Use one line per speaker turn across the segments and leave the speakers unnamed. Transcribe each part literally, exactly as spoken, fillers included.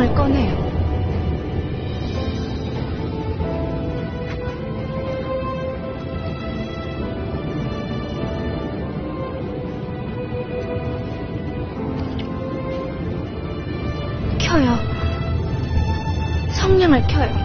성냥을 꺼내요. 켜요. 성냥을 켜요.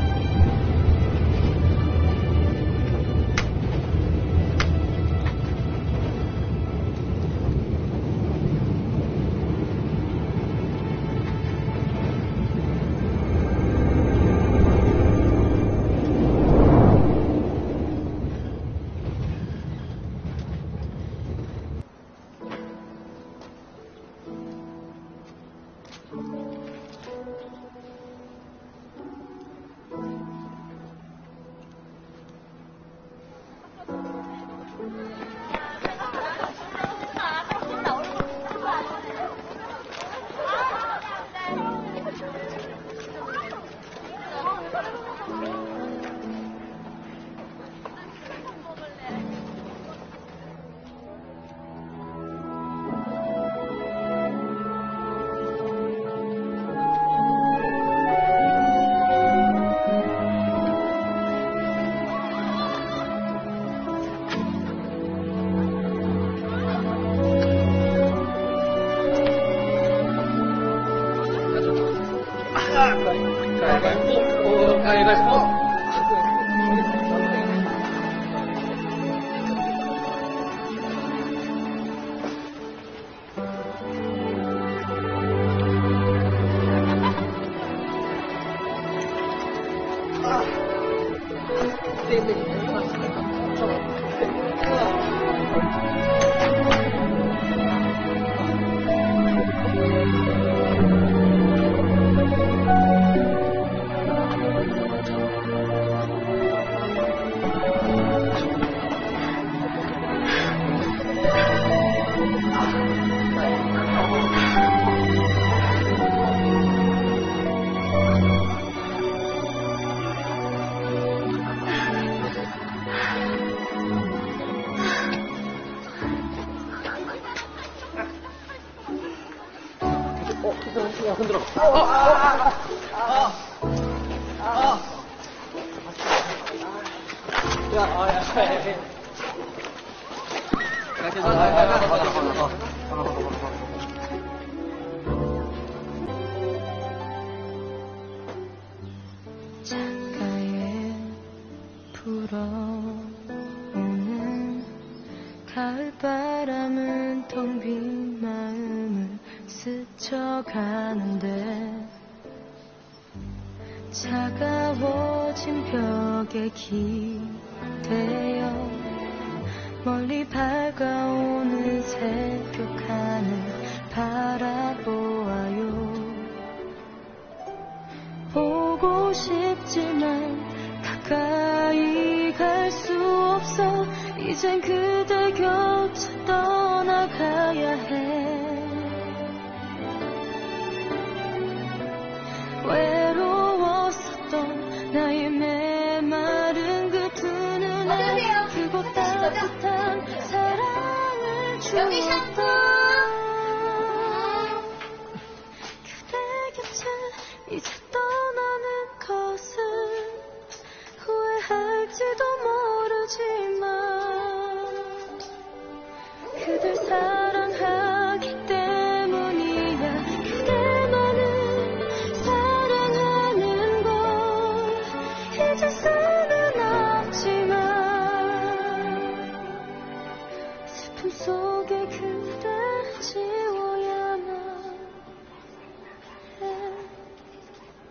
가위바위보, 가위바위보. 야, 흔들어. 어, 어, 아, 아, 아, 아. 야, 아, 야, 야, 야. 야, 괜찮아. 야, 야, 야,
창가에 불어오는 가을바람은 텅 빈 마음을 스쳐가는데 차가워진 벽에 기대어 멀리 밝아오는 새벽 하늘 바라보아요. 보고 싶지만 가까이 갈 수 없어. 이젠 그대 곁을 떠나가야 해. 외로웠었던 나의 메마른 그 두 눈에 그곳 따뜻한 사랑을 주었던 그대 곁을 이제 떠나는 것을 후회할지도 모르지만 그댈 사랑하기 때문이야. 그대만을 사랑하는 걸 잊을 수는 없지만 슬픔 속에 그댈 지워야만 해.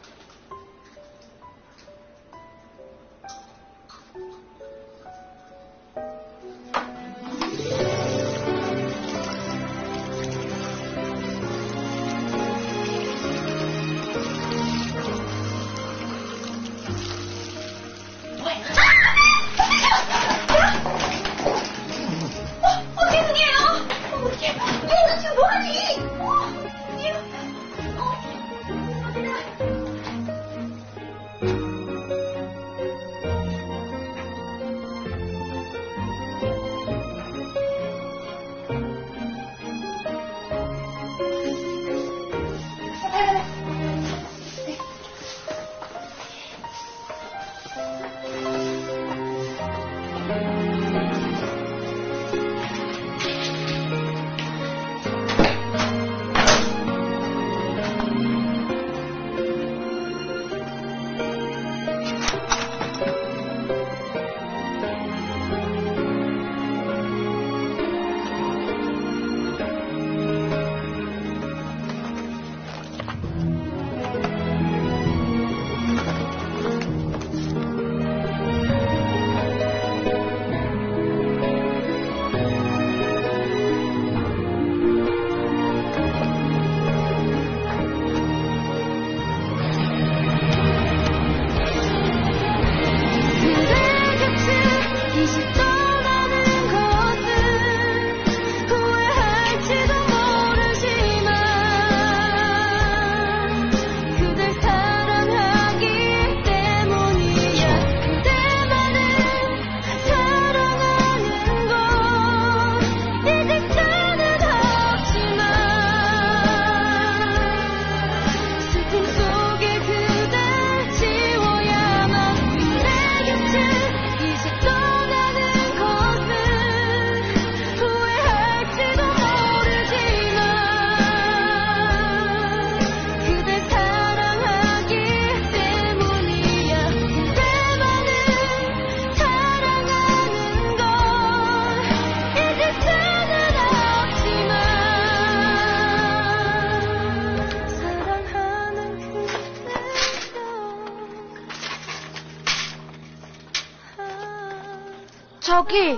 저기.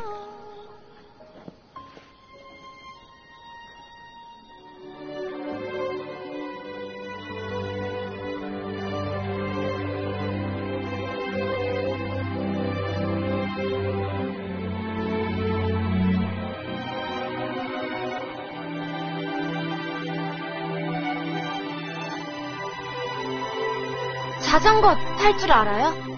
자전거 탈 줄 알아요?